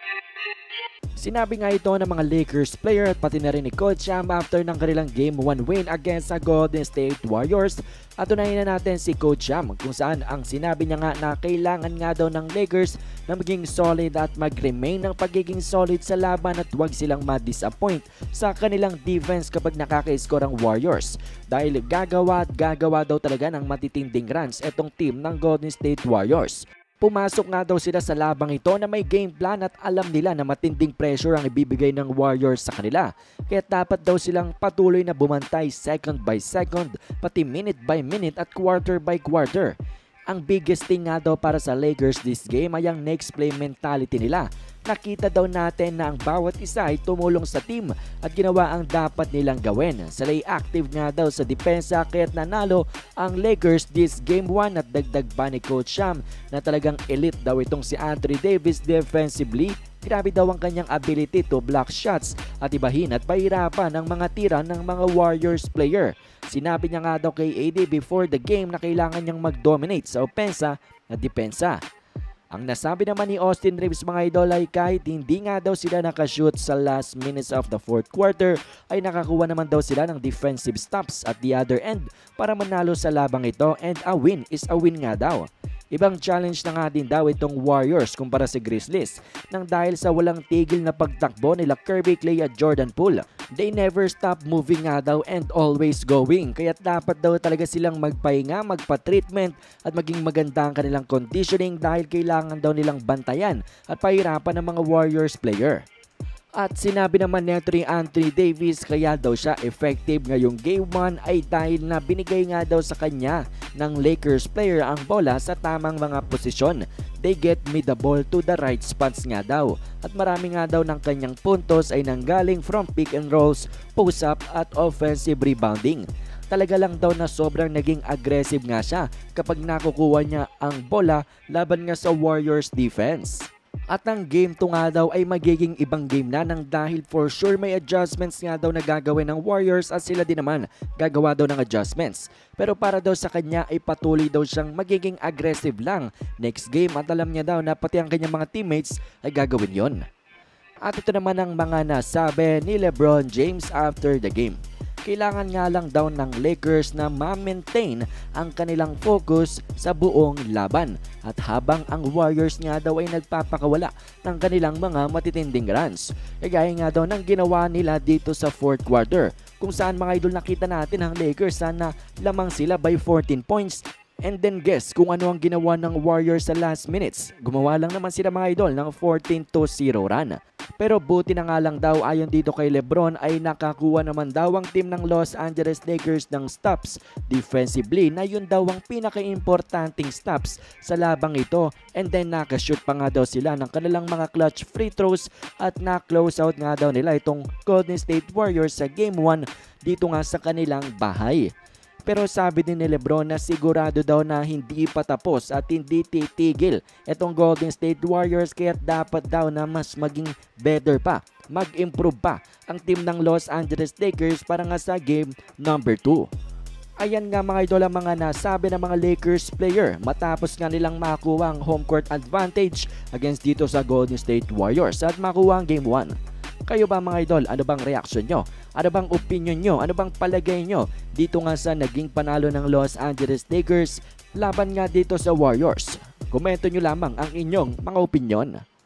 Sinabi nga ito ng mga Lakers player at pati na rin ni Coach Sham after ng kanilang Game 1 win against sa Golden State Warriors. At unahin na natin si Coach Sham kung saan ang sinabi niya nga na kailangan nga daw ng Lakers na maging solid at mag-remain ng pagiging solid sa laban at huwag silang ma-disappoint sa kanilang defense kapag nakaka-score ang Warriors. Dahil gagawa daw talaga ng matitinding runs itong team ng Golden State Warriors. Pumasok nga daw sila sa labang ito na may game plan at alam nila na matinding pressure ang ibibigay ng Warriors sa kanila. Kaya dapat daw silang patuloy na bumantay second by second, pati minute by minute at quarter by quarter. Ang biggest thing nga daw para sa Lakers this game ay ang next play mentality nila. Nakita daw natin na ang bawat isa ay tumulong sa team at ginawa ang dapat nilang gawin. Sila ay active nga daw sa depensa kaya't nanalo ang Lakers this game 1 at dagdag pa ni Coach Sham na talagang elite daw itong si Anthony Davis defensively. Grabe daw ang kanyang ability to block shots at ibahin at pahirapan ang mga tira ng mga Warriors player. Sinabi niya nga daw kay AD before the game na kailangan niyang mag-dominate sa opensa at depensa. Ang nasabi naman ni Austin Reeves mga idol ay kahit hindi nga daw sila nakashoot sa last minutes of the fourth quarter ay nakakuha naman daw sila ng defensive stops at the other end para manalo sa labang ito and a win is a win nga daw. Ibang challenge na nga din daw itong Warriors kumpara sa Grizzlies nang dahil sa walang tigil na pagtakbo nila Kirby Clay at Jordan Poole. They never stop moving nga daw and always going kaya dapat daw talaga silang magpahinga, magpa-treatment at maging maganda ang kanilang conditioning dahil kailangan daw nilang bantayan at pahirapan ng mga Warriors player. At sinabi naman neto ni Anthony Davis kaya daw siya effective ngayong Game 1 ay dahil na binigay nga daw sa kanya ng Lakers player ang bola sa tamang mga posisyon. They get me the ball to the right spots nga daw. At marami nga daw ng kanyang puntos ay nanggaling from pick and rolls, post-up at offensive rebounding. Talaga lang daw na sobrang naging aggressive nga siya kapag nakukuha niya ang bola laban nga sa Warriors defense. At ang game 2 nga daw ay magiging ibang game na nang dahil for sure may adjustments nga daw na gagawin ng Warriors at sila din naman gagawa daw ng adjustments. Pero para daw sa kanya ay patuloy daw siyang magiging aggressive lang next game at alam niya daw na pati ang kanyang mga teammates ay gagawin yon. At ito naman ang mga nasabi ni LeBron James after the game. Kailangan nga lang daw ng Lakers na ma-maintain ang kanilang focus sa buong laban. At habang ang Warriors nga daw ay nagpapakawala ng kanilang mga matitinding runs. Kagaya nga daw ng ginawa nila dito sa fourth quarter. Kung saan mga idol nakita natin ang Lakers sana lamang sila by 14 points. And then guess kung ano ang ginawa ng Warriors sa last minutes. Gumawa lang naman sila mga idol ng 14-0 run. Pero buti na nga lang daw ayon dito kay LeBron ay nakakuha naman daw ang team ng Los Angeles Lakers ng stops defensively na yun daw ang pinaka-importanting stops sa labang ito. And then nakashoot pa nga daw sila ng kanilang mga clutch free throws at na-close out nga daw nila itong Golden State Warriors sa Game 1 dito nga sa kanilang bahay. Pero sabi din ni LeBron na sigurado daw na hindi pa tapos at hindi titigil itong Golden State Warriors kaya dapat daw na mas maging better pa, mag-improve pa ang team ng Los Angeles Lakers para nga sa game number 2. Ayan nga mga idol ang mga nasabi ng mga Lakers player matapos nga nilang makuha ang home court advantage against dito sa Golden State Warriors at makuha ang game 1. Kayo ba mga idol, ano bang reaksyon nyo? Ano bang opinion nyo? Ano bang palagay nyo dito nga sa naging panalo ng Los Angeles Lakers laban nga dito sa Warriors? Komento nyo lamang ang inyong mga opinion.